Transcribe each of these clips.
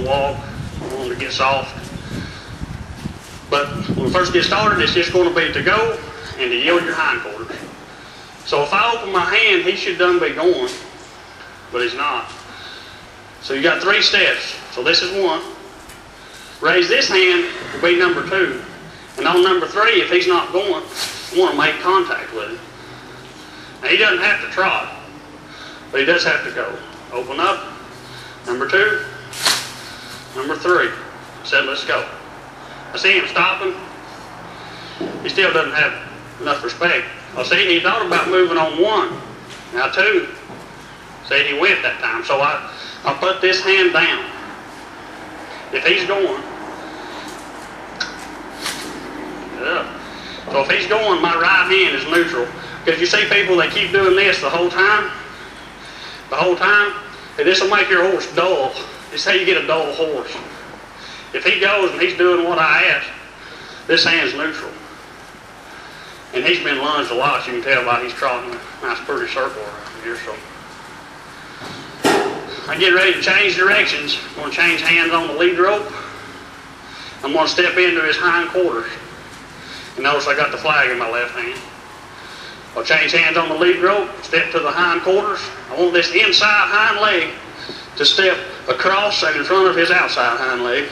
to walk, I want him to get soft. But when we first get started, it's just going to be to go and to yield your hindquarters. So if I open my hand, he should done be going, but he's not. So you got 3 steps. So this is 1. Raise this hand will be number 2. And on number 3, if he's not going, you want to make contact with him. Now he doesn't have to trot, but he does have to go. Open up, number 2, number 3. Said let's go. I see him stopping. He still doesn't have enough respect. I see he thought about moving on 1. Now 2. See, he went that time. So I'll put this hand down. If he's going, so if he's going, my right hand is neutral. Because you see people, they keep doing this the whole time. And this will make your horse dull. It's how you get a dull horse. If he goes and he's doing what I ask, this hand's neutral. And he's been lunged a lot. You can tell by he's trotting a nice pretty circle around here. So I get ready to change directions. I'm going to change hands on the lead rope. I'm going to step into his hindquarters. And notice I got the flag in my left hand. I'll change hands on the lead rope, step to the hindquarters. I want this inside hind leg to step across and in front of his outside hind leg.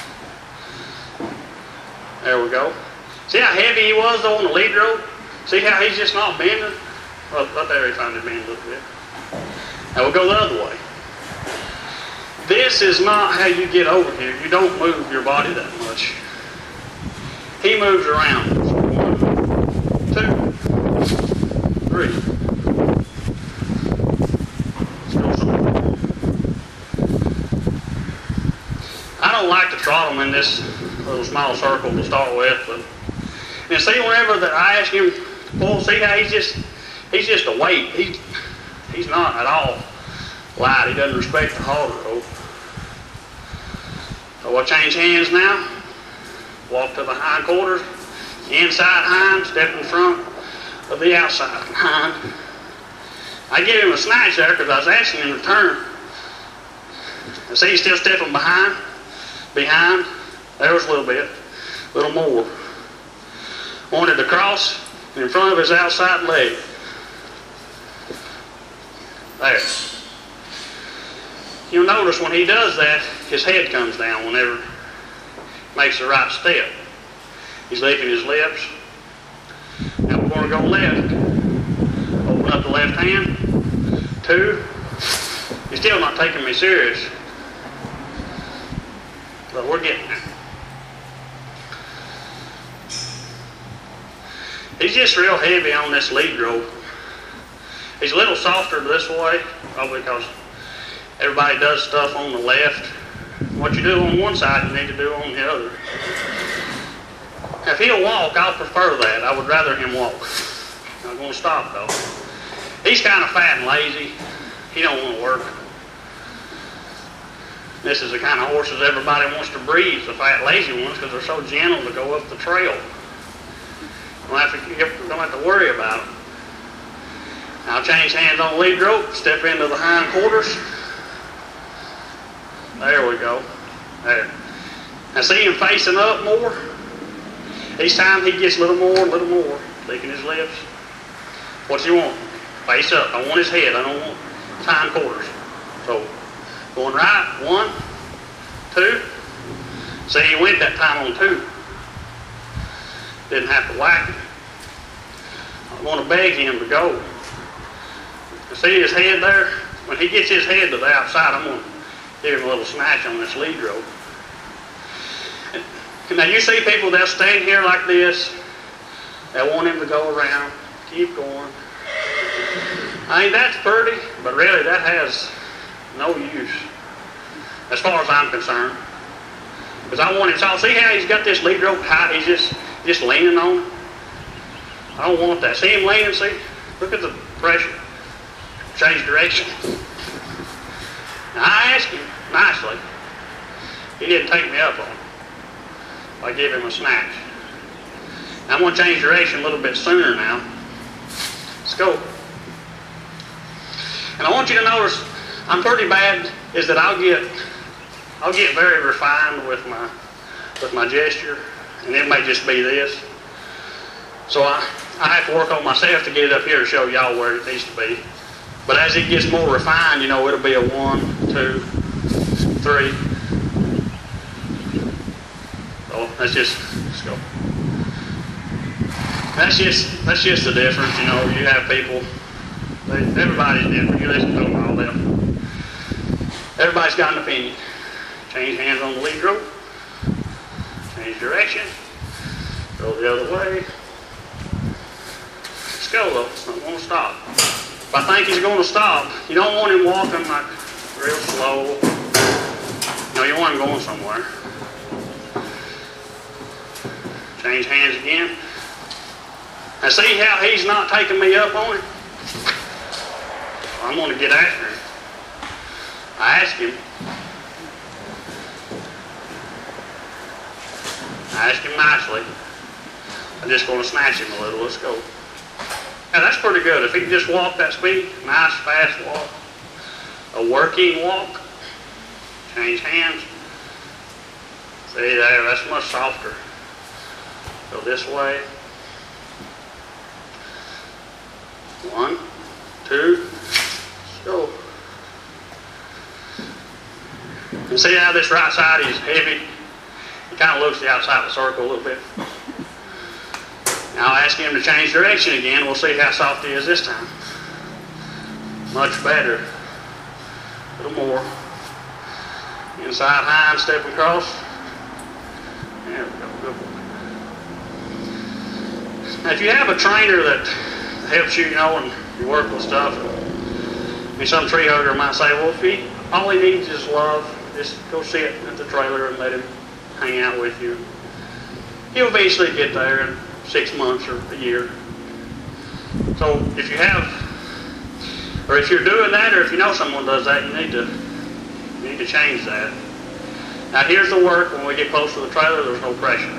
There we go. See how heavy he was though on the lead rope? See how he's just not bending? Well, right there he finally bent a little bit. Now we'll go the other way. This is not how you get over here. You don't move your body that much. He moves around. 1, 2, 3. Let's go. I don't like to trot him in this little small circle to start with, but and see whenever that I ask him to pull, see how he's just a weight. He's not at all light. He doesn't respect the halter rope. So I'll change hands now. Walk to the hindquarters, inside hind, step in front of the outside hind. I give him a snatch there because I was asking him to turn. I see he's still stepping behind. There was a little bit, a little more. Wanted to cross in front of his outside leg. There. You'll notice when he does that, his head comes down whenever he makes the right step. He's licking his lips. Now we're going to go left. Open up the left hand. 2. He's still not taking me serious. But we're getting there. He's just real heavy on this lead rope. He's a little softer this way, probably because everybody does stuff on the left. What you do on one side, you need to do on the other. If he'll walk, I'll prefer that. I would rather him walk. I'm going to stop though. He's kind of fat and lazy. He don't want to work. This is the kind of horses everybody wants to breed, the fat, lazy ones, because they're so gentle to go up the trail. You don't have to worry about them. I'll change hands on the lead rope, step into the hindquarters. There we go. There. Now see him facing up more? Each time he gets a little more, licking his lips. What you want? Face up. I want his head. I don't want his hindquarters. So, going right, 1, 2. See, he went that time on 2. Didn't have to whack him. I want to beg him to go. See his head there? When he gets his head to the outside, I'm going to give him a little snatch on this lead rope. And now you see people, they'll stand here like this. They want him to go around. Keep going. I mean, that's pretty, but really that has no use as far as I'm concerned. Because I want him, so see how he's got this lead rope tight, he's just leaning on it? I don't want that. See him leaning, see? Look at the pressure. Change direction. Now I asked him nicely. He didn't take me up on it. I gave him a snatch. Now I'm going to change direction a little bit sooner now. Let's go. And I want you to notice, I'm pretty bad, is that I'll I'll get very refined with my gesture, and it may just be this. So I have to work on myself to get it up here to show y'all where it needs to be. But as it gets more refined, you know, it'll be a 1, 2, 3. So let's go. That's just the difference, you know. You have people, everybody's different. You listen to them, all them. Everybody's got an opinion. Change hands on the lead rope. Change direction. Go the other way. Let's go though. It's not going to stop. If I think he's going to stop, you don't want him walking like real slow. No, you want him going somewhere. Change hands again. Now see how he's not taking me up on it? I'm going to get after him. I ask him. I ask him nicely. I'm just going to snatch him a little. Let's go. Now that's pretty good. If he can just walk that speed, nice fast walk, a working walk, change hands. See there, that's much softer. Go this way. 1, 2, let's go. And see how this right side is heavy? He kind of looks the outside of the circle a little bit. Now I'll ask him to change direction again. We'll see how soft he is this time. Much better. A little more. Inside hind, step across. There we go. Good boy. Now if you have a trainer that helps you, you know, and you work with stuff, and some tree hugger might say, well, if all he needs is love, just go sit at the trailer and let him hang out with you. He'll eventually get there in 6 months or a year. So if you have, or if you're doing that, or if you know someone does that, you need to change that. Now here's the work. When we get close to the trailer, there's no pressure.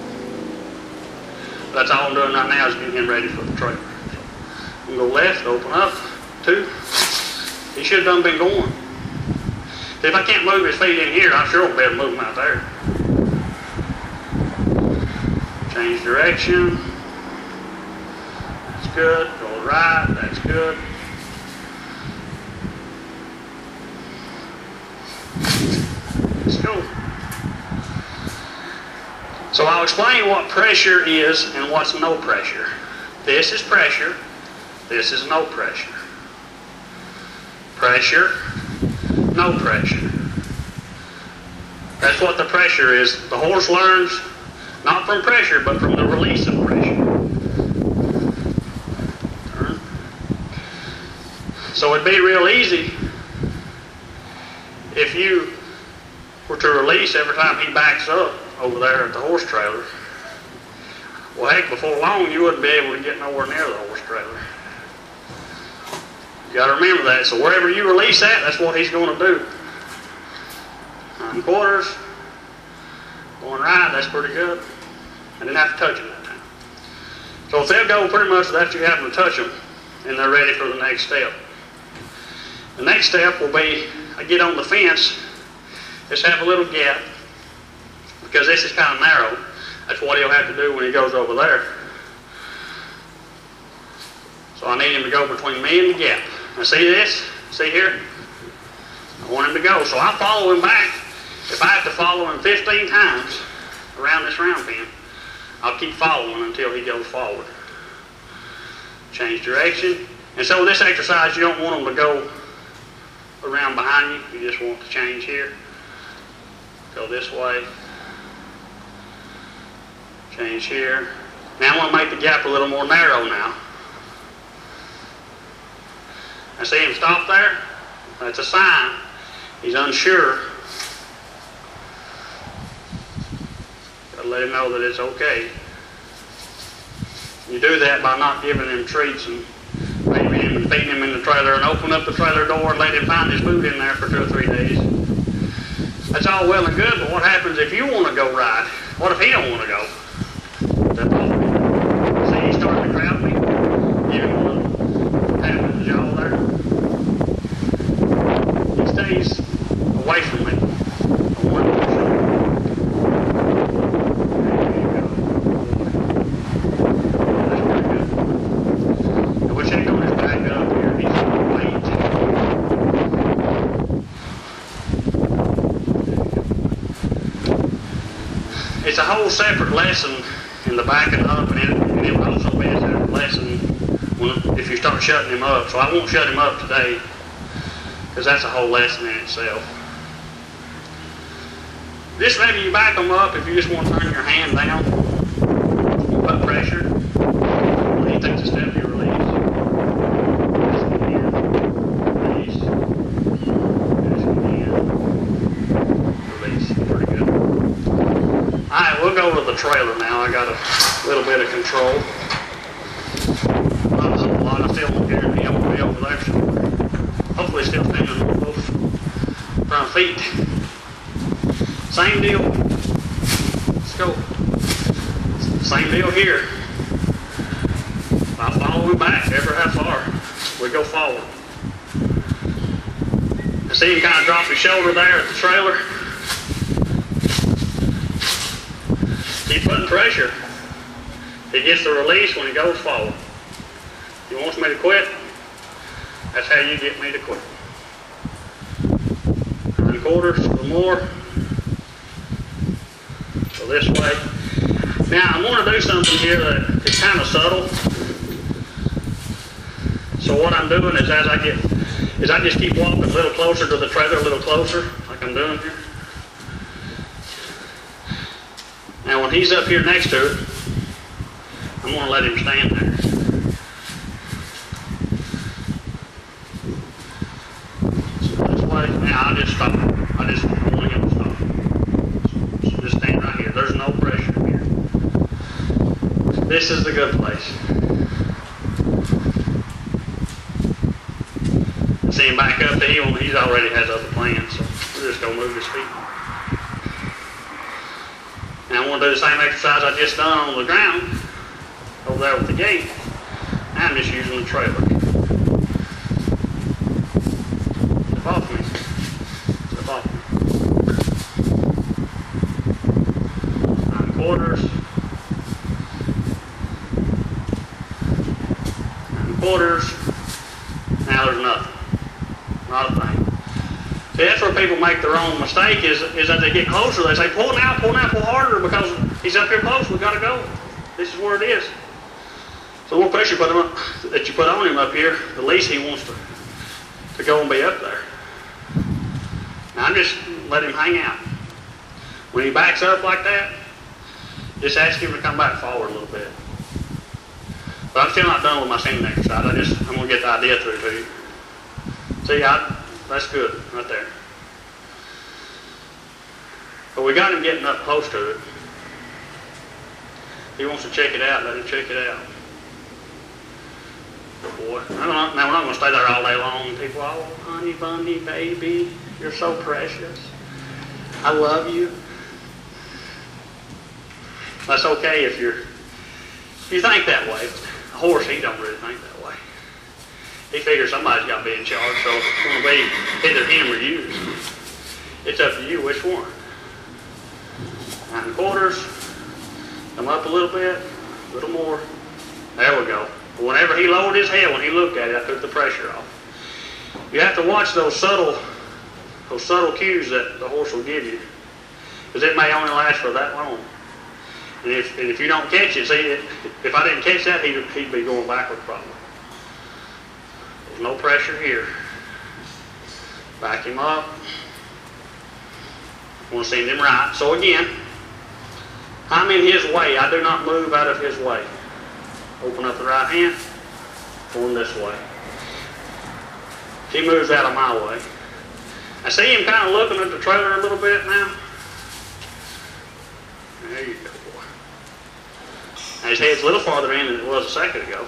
That's all I'm doing right now is getting him ready for the trailer. I'm going to go left, open up, 2. He should have done been going. See, if I can't move his feet in here, I sure won't be able to move him out there. Change direction. That's good. Go right. That's good. Let's go. So I'll explain what pressure is and what's no pressure. This is pressure. This is no pressure. Pressure, no pressure. That's what the pressure is. The horse learns not from pressure, but from the release of pressure. Turn. So it'd be real easy if you were to release every time he backs up over there at the horse trailer. Well, heck, before long you wouldn't be able to get nowhere near the horse trailer. You got to remember that. So wherever you release that, that's what he's going to do. Hindquarters, going right, that's pretty good. I didn't have to touch them that time. So if they'll go pretty much without you having to touch them, and they're ready for the next step. The next step will be, I get on the fence, just have a little gap, because this is kind of narrow. That's what he'll have to do when he goes over there. So I need him to go between me and the gap. Now see this? See here? I want him to go. So I follow him back. If I have to follow him 15 times around this round pen, I'll keep following until he goes forward. Change direction. And so this exercise, you don't want him to go around behind you. You just want to change here. Go this way. Change here. Now I want to make the gap a little more narrow now. I see him stop there. That's a sign. He's unsure. Got to let him know that it's okay. You do that by not giving him treats and maybe him and feeding him in the trailer and open up the trailer door and let him find his food in there for 2 or 3 days. That's all well and good, but what happens if you want to go ride? What if he don't want to go? Step off. See, he's starting to crowd me. Give him a little tap in the jaw there. He stays away from me. it's a whole separate lesson in the backing up, and it would also be a separate lesson if you start shutting him up. So I won't shut him up today, because that's a whole lesson in itself. Just maybe you back them up if you just want to turn your hand down, put pressure. When he takes a step, you release. Release. Release. Pretty good. Alright, we'll go with the trailer now. I got a little bit of control. Not a whole lot. I still won't guarantee I'm going to be over there. So hopefully still standing on both front feet. Same deal. Let's go. Same deal here. I follow him back ever how far. We go forward. I see him kind of drop his shoulder there at the trailer. Keep putting pressure. He gets the release when he goes forward. He wants me to quit. That's how you get me to quit. 3/4, a little more. So this way. Now I want to do something here that is kind of subtle. So what I'm doing is I just keep walking a little closer to the trailer, a little closer, like I'm doing here. Now when he's up here next to it, I'm going to let him stand there. So this way, now I'll just stop. I just want him to stop. So just stand right here. There's no pressure here. This is the good place. See him back up the hill, and he already has other plans, so we're just going to move his feet. Now I want to do the same exercise I just done on the ground, over there with the gate. Now I'm just using the trailer. Step off me. Step off me. 9/4. 9/4. Now there's nothing. Not a thing. See, that's where people make their own mistake is that they get closer. They say, pull now, pull harder because he's up here close. We've got to go. This is where it is. So the more pressure that you put on him up here, the least he wants to go and be up there. Now I'm just letting him hang out. When he backs up like that, just ask him to come back forward a little bit. But I'm still not done with my singing exercise. I'm going to get the idea through to you. See, that's good right there. But we got him getting up close to it. If he wants to check it out, let him check it out. Good boy. Now we're not going to stay there all day long. People, oh, honey bunny, baby, you're so precious. I love you. That's okay if you think that way. A horse, he don't really think that way. He figures somebody's got to be in charge, so it's going to be either him or you. It's up to you which one. 9/4. Come up a little bit, a little more. There we go. Whenever he lowered his head, when he looked at it, I took the pressure off. You have to watch those subtle cues that the horse will give you, because it may only last for that long. And if you don't catch it, see, if I didn't catch that, he'd be going backward probably. There's no pressure here. Back him up. I want to send him right. So again, I'm in his way. I do not move out of his way. Open up the right hand, going this way. He moves out of my way. I see him kind of looking at the trailer a little bit now. There you go, boy. Now his head's a little farther in than it was a second ago.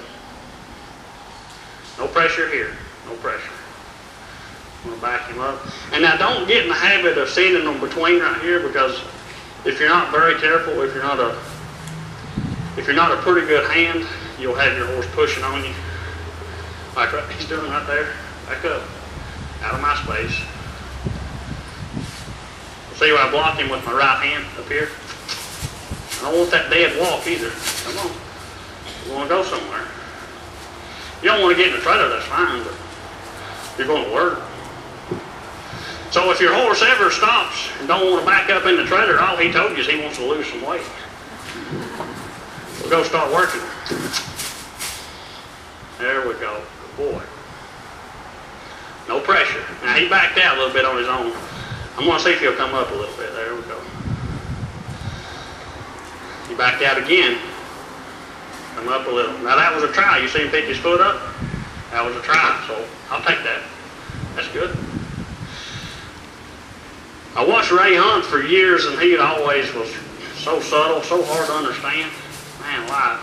No pressure here. No pressure. I'm going to back him up. And now don't get in the habit of sending them between right here, because if you're not very careful, if you're not a pretty good hand, you'll have your horse pushing on you. Like he's doing right there. Back up. Out of my space. See where I block him with my right hand up here? I don't want that dead walk either. Come on. You want to go somewhere. You don't want to get in the trailer, that's fine, but you're going to work. So if your horse ever stops and don't want to back up in the trailer, all he told you is he wants to lose some weight. We'll go start working. There we go. Good boy. No pressure. Now he backed out a little bit on his own. I'm going to see if he'll come up a little bit. There we go. He backed out again. Come up a little. Now that was a try. You see him pick his foot up? That was a try, so I'll take that. That's good. I watched Ray hunt for years, and he always was so subtle, so hard to understand. Man alive.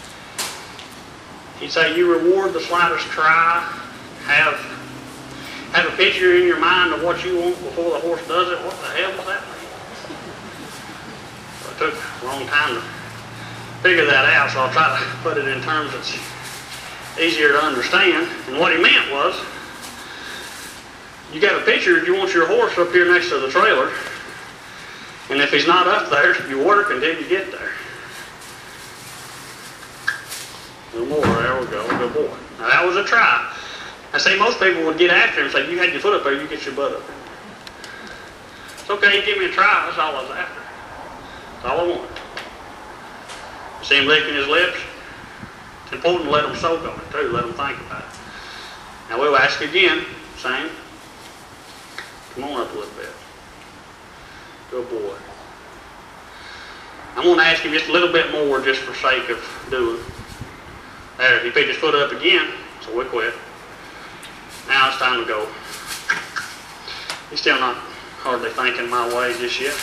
He'd say you reward the slightest try, have a picture in your mind of what you want before the horse does it. What the hell does that mean? Well, it took a long time to figure that out, so I'll try to put it in terms that's easier to understand. And what he meant was, you got a picture, you want your horse up here next to the trailer, and if he's not up there, you work until you get there. A little more, there we go, good boy. Now that was a try. I say most people would get after him and say, you had your foot up there, you get your butt up there. It's okay, you give me a try, that's all I was after. That's all I wanted. You see him licking his lips? It's important to let him soak on it too, let him think about it. Now we'll ask again, same. Come on up a little bit. Good boy. I'm going to ask him just a little bit more just for sake of doing. There, he picked his foot up again, so we quit. Now it's time to go. He's still not hardly thinking my way just yet.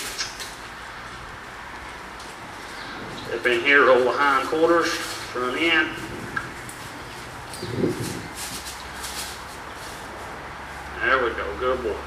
Step in here, roll the hind quarters, front end. There we go, good boy.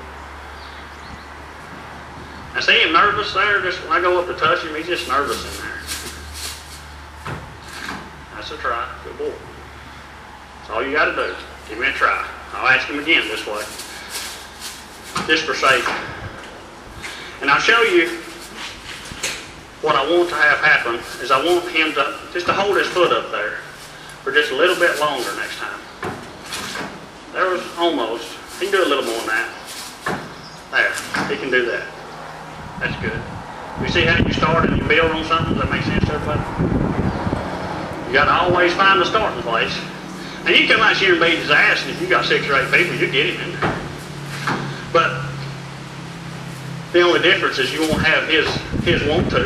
I see him nervous there, just when I go up to touch him, he's just nervous in there. That's a try, good boy. That's all you got to do. Give me a try. I'll ask him again this way, just for safety. And I'll show you what I want to have happen is I want him to just to hold his foot up there for just a little bit longer next time. There was almost. He can do a little more than that. There, he can do that. That's good. You see how you start and you build on something? Does that make sense to everybody? You got to always find the starting place. And you come out here and beat his ass, and if you got 6 or 8 people, you get him in there. But the only difference is you won't have his want to.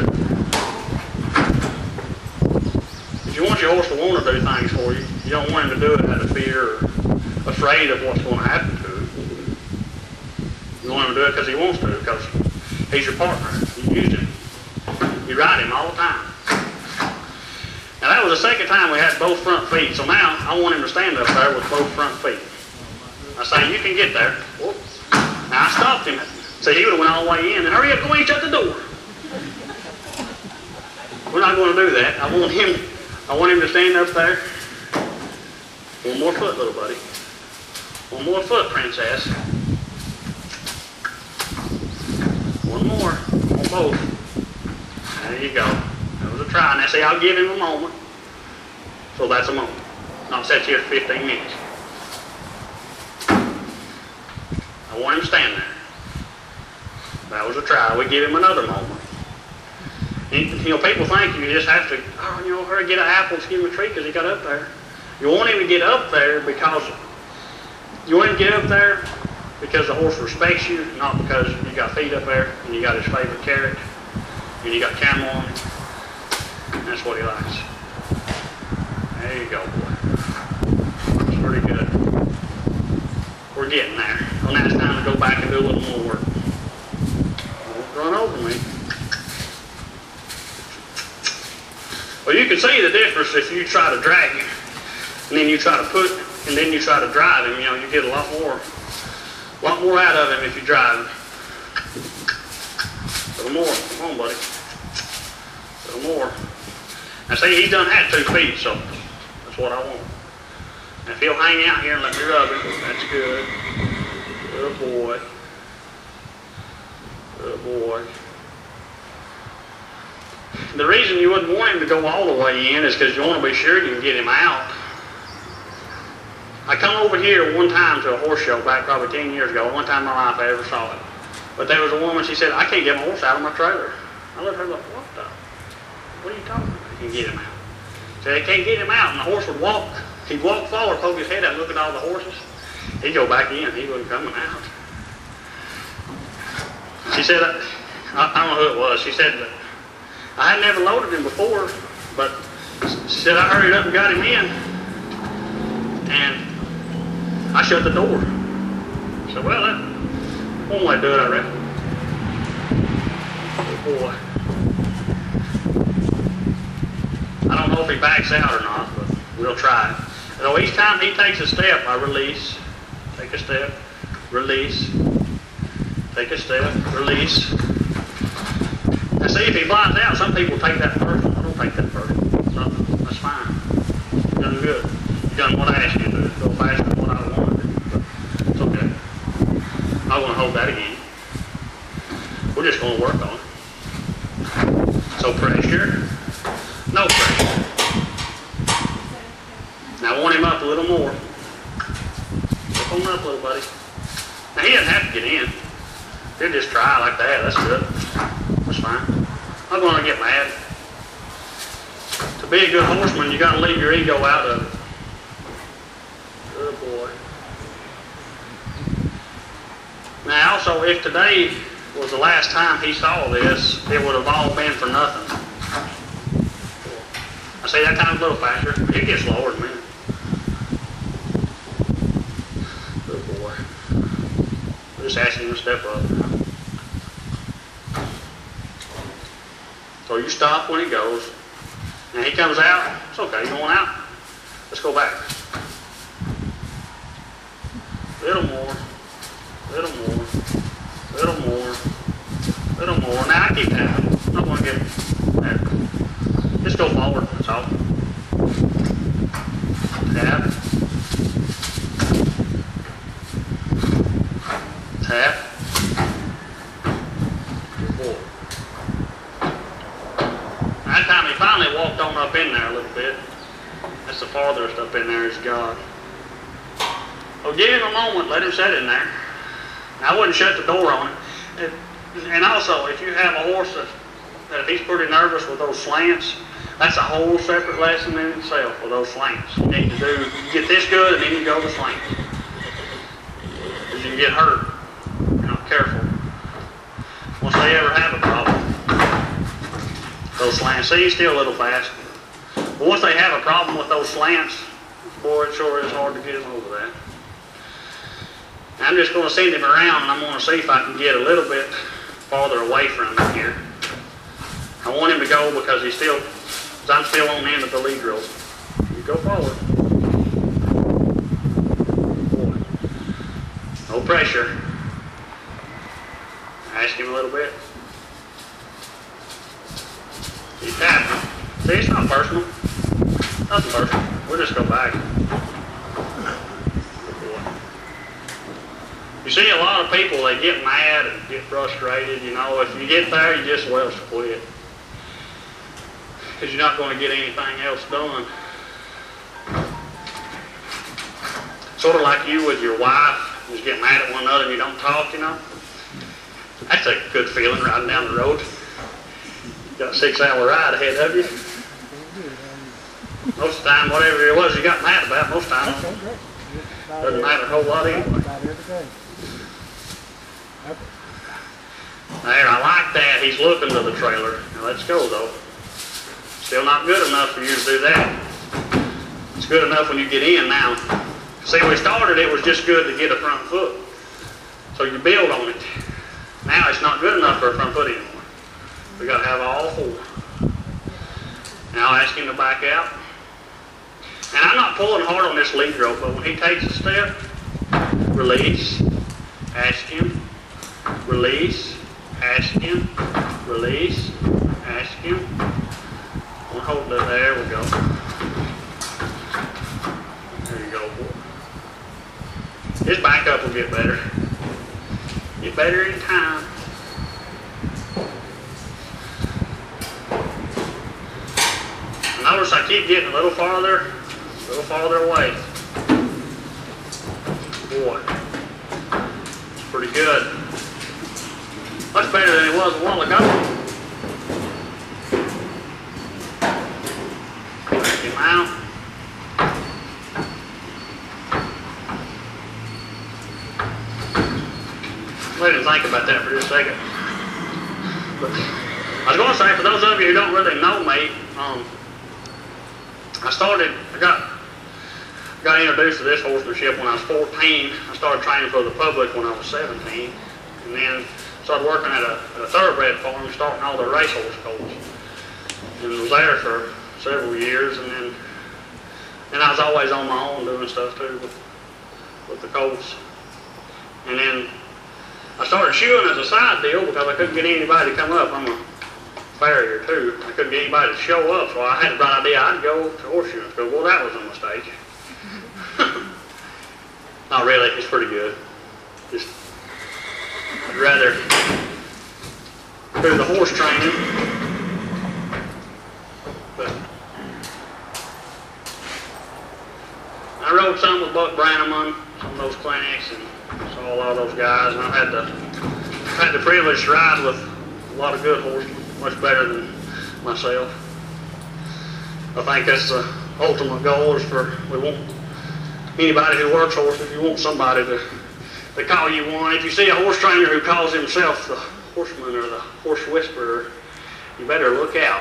If you want your horse to want to do things for you, you don't want him to do it out of fear or afraid of what's going to happen to him. You want him to do it because he wants to, because he's your partner. You use him. You ride him all the time. Now that was the second time we had both front feet, so now I want him to stand up there with both front feet. I say, you can get there. Whoop. Now I stopped him. So he would have went all the way in, and hurry up, go and shut the door. We're not going to do that. I want him to stand up there. One more foot, little buddy. One more foot, princess. One more on both. There you go. That was a try. Now see, I'll give him a moment. So that's a moment. Not set here for 15 minutes. I want him to stand there. That was a try. We give him another moment. And, you know, people think you just have to, oh, you know, hurry, get an apple and give him a treat because he got up there. You want him to get up there because the horse respects you, not because you got feet up there and you got his favorite carrot and you got camel on it. That's what he likes. There you go, boy. That's pretty good. We're getting there. Well, now it's time to go back and do a little more work. Don't run over me. Well, you can see the difference if you try to drag him, and then you try to put, and then you try to drive him. You know, you get a lot more out of him if you drive him. A little more. Come on, buddy. A little more. Now see, he done had 2 feet, so that's what I want. Now if he'll hang out here and let me rub him, that's good. Good boy. Good boy. The reason you wouldn't want him to go all the way in is because you want to be sure you can get him out. I come over here one time to a horse show back probably 10 years ago. One time in my life I ever saw it. But there was a woman, she said, I can't get my horse out of my trailer. I looked at her like, what are you talking about? I can get him out. She said, I can't get him out. And the horse would walk. He'd walk forward, poke his head out, look at all the horses. He'd go back in. He wasn't coming out. She said, I don't know who it was. She said, I had never loaded him before, but she said, I hurried up and got him in. And I shut the door. I said, well, that one way to do it, I reckon. Oh boy. I don't know if he backs out or not, but we'll try it. So each time he takes a step, I release. Take a step, release. Take a step, release. Now see, if he blinds out, some people take that personal. I don't take that personal. That's fine. You're doing good. You've done what I asked you to do. Go faster than what I wanted to do. But it's okay. I want to hold that again. We're just going to work on it. So pressure, no pressure. Now warm him up a little more. Lift him up a little, buddy. Now he doesn't have to get in. He'll just try like that. That's good. That's fine. I'm going to get mad. To be a good horseman, you got to leave your ego out of it. Good boy. Now also, if today was the last time he saw this, it would have all been for nothing. I say that time's a little faster. It gets slower than me. Good boy. We're just asking him to step up. So you stop when he goes. Now he comes out. It's okay. You going out? Let's go back. Little more. Little more. Little more. Little more. Now I keep tapping. I'm not going to get that. Just go forward. That's all. Tap. Tap. Forward. That time he finally walked on up in there a little bit. That's the farthest up in there is God. So give him a moment. Let him sit in there. I wouldn't shut the door on it. And also, if you have a horse that if he's pretty nervous with those slants, that's a whole separate lesson in itself with those slants. You need to do, you get this good and then you go to slants. Because you can get hurt. You're not careful. Once they ever have a problem, those slants, see, he's still a little fast. But once they have a problem with those slants, boy, it sure is hard to get him over that. I'm just going to send him around and I'm going to see if I can get a little bit farther away from him here. I want him to go because I'm still on the end of the lead rope. You go forward. No pressure. Ask him a little bit. He's tapping. See, it's not personal. Nothing personal. We'll just go back. You see a lot of people, they get mad and get frustrated, you know. If you get there, you just well quit. Because you're not going to get anything else done. Sort of like you with your wife, you just get mad at one another and you don't talk, you know. That's a good feeling riding down the road. You got a 6-hour ride ahead of you. Most of the time, whatever it was you got mad about, most of the time, doesn't matter a whole lot anyway. There, I like that. He's looking to the trailer. Now let's go, though. Still not good enough for you to do that. It's good enough when you get in now. See, when we started, it was just good to get a front foot. So you build on it. Now it's not good enough for a front foot anymore. We got to have all four. Now I'll ask him to back out. And I'm not pulling hard on this lead rope, but when he takes a step, release, ask him, release, ask him, release, ask him. We'll hold it there, we go. There you go, boy. His backup will get better. Get better in time. Notice I keep getting a little farther away. Boy, it's pretty good. Much better than it was a while ago. Back him out. Let him think about that for just a second. But I was going to say, for those of you who don't really know me, I got introduced to this horsemanship when I was 14. I started training for the public when I was 17, and then started working at a thoroughbred farm, starting all the racehorse colts, and was there for several years. And I was always on my own doing stuff too with the colts. And then I started shoeing as a side deal because I couldn't get anybody to come up. I'm a farrier too. I couldn't get anybody to show up, so I had the right idea. I'd go to horseshoeing school. Well, that was a mistake. Not really. It's pretty good. Just I'd rather do the horse training. But I rode some with Buck Brannaman, some of those clinics, and saw a lot of those guys. And I had the privilege to ride with a lot of good horsemen, much better than myself. I think that's the ultimate goal. Is we want anybody who works horses, you want somebody to call you one. If you see a horse trainer who calls himself the horseman or the horse whisperer, you better look out.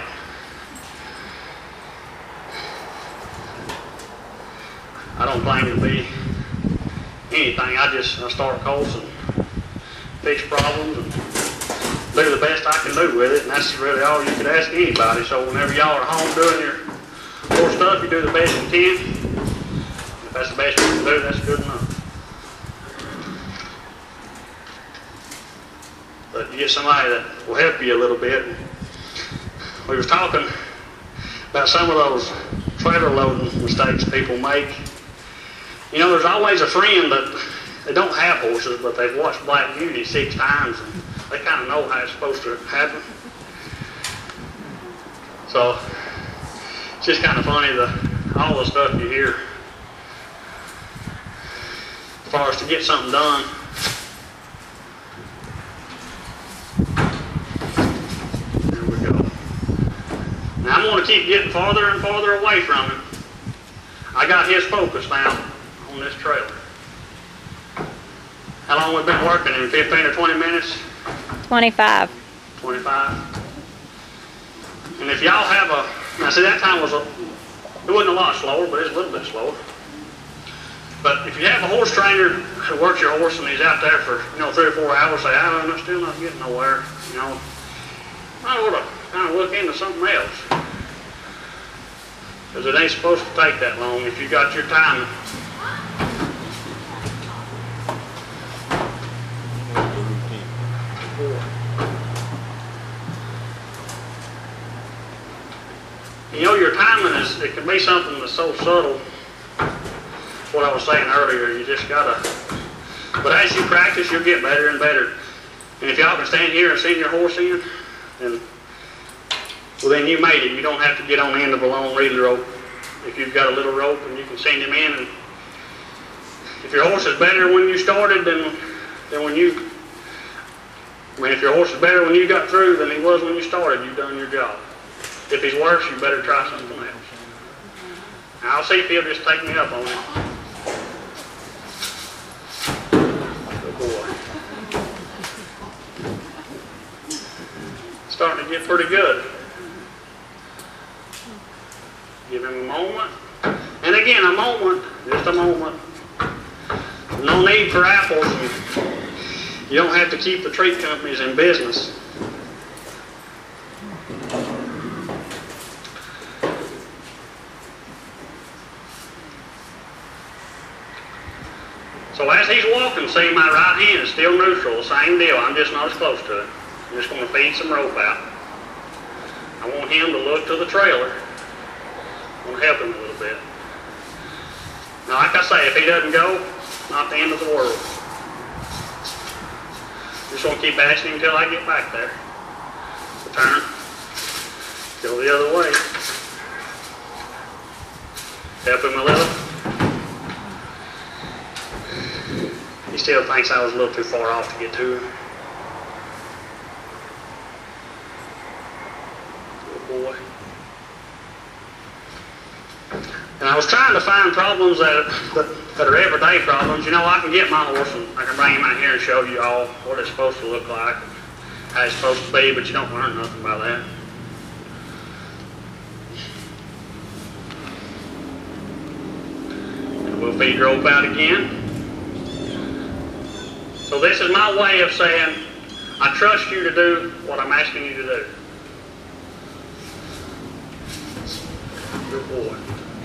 I don't claim to be anything. I start colts and fix problems and do the best I can do with it, and that's really all you could ask anybody. So whenever y'all are home doing your horse stuff, you do the best you can. If that's the best you can do, that's good enough. But you get somebody that will help you a little bit. We was talking about some of those trailer loading mistakes people make. You know, there's always a friend that they don't have horses, but they've watched Black Beauty 6 times, and they kind of know how it's supposed to happen. So it's just kind of funny, all the stuff you hear as far as to get something done. There we go. Now I'm going to keep getting farther and farther away from him. I got his focus now on this trailer. How long we've been working? In 15 or 20 minutes? 25. 25. And if y'all have now see that time it wasn't a lot slower, but it's a little bit slower. But if you have a horse trainer who works your horse and he's out there for 3 or 4 hours, say, I'm still not getting nowhere, I ought to kind of look into something else. Because it ain't supposed to take that long if you got your timing. Your timing it can be something that's so subtle. What I was saying earlier, you just gotta, but as you practice, you'll get better and better. And if y'all can stand here and send your horse in, then you made it. You don't have to get on the end of a long reed rope. If you've got a little rope and you can send him in, and if your horse is better when you started than when you, if your horse is better when you got through than he was when you started, you've done your job. If he's worse, you better try something else. Now, I'll see if he'll just take me up on it. Good boy. Starting to get pretty good. Give him a moment. And again, a moment, just a moment. No need for apples. You don't have to keep the treat companies in business. So as he's walking, see, my right hand is still neutral, same deal. I'm just not as close to it. I'm just going to feed some rope out. I want him to look to the trailer. I'm going to help him a little bit. Now, like I say, if he doesn't go, not the end of the world. Just going to keep asking him until I get back there. Turn. Go the other way. Help him a little. still thinks I was a little too far off to get to him. Good boy. And I was trying to find problems that are everyday problems. You know, I can get my horse and I can bring him out here and show you all what it's supposed to look like, how it's supposed to be, but you don't learn nothing by that. And we'll feed rope out again. So this is my way of saying, I trust you to do what I'm asking you to do. Good boy.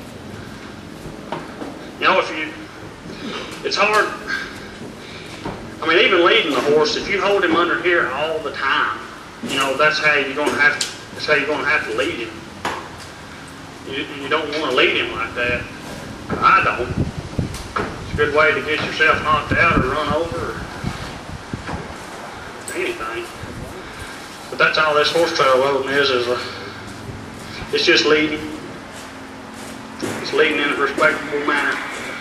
You know, it's hard. I mean, even leading the horse, if you hold him under here all the time, you know, that's how you're going to have to lead him. You don't want to lead him like that. I don't. It's a good way to get yourself knocked out or run over or anything. But that's all this horse trail loading is it's just leading. It's leading in a respectable manner.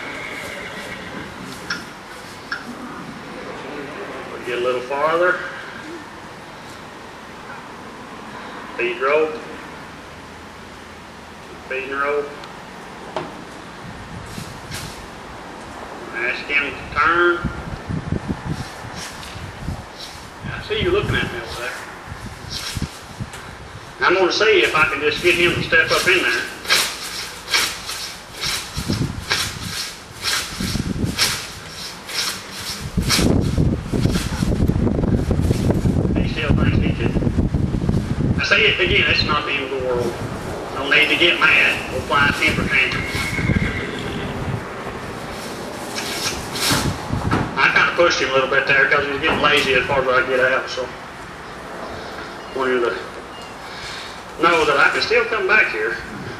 We'll get a little farther. Feed rope. Feeding rope. Ask him to turn. I see you looking at me over there. I'm going to see if I can just get him to step up in there. Say it again, it's not the end of the world. No need to get mad. We'll fly a temper tantrum. I kind of pushed him a little bit there because he was getting lazy as far as I get out, so I want you to know that I can still come back here.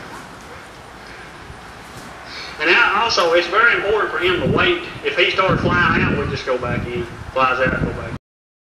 And also, it's very important for him to wait. If he starts flying out, we'll just go back in. Flies out, go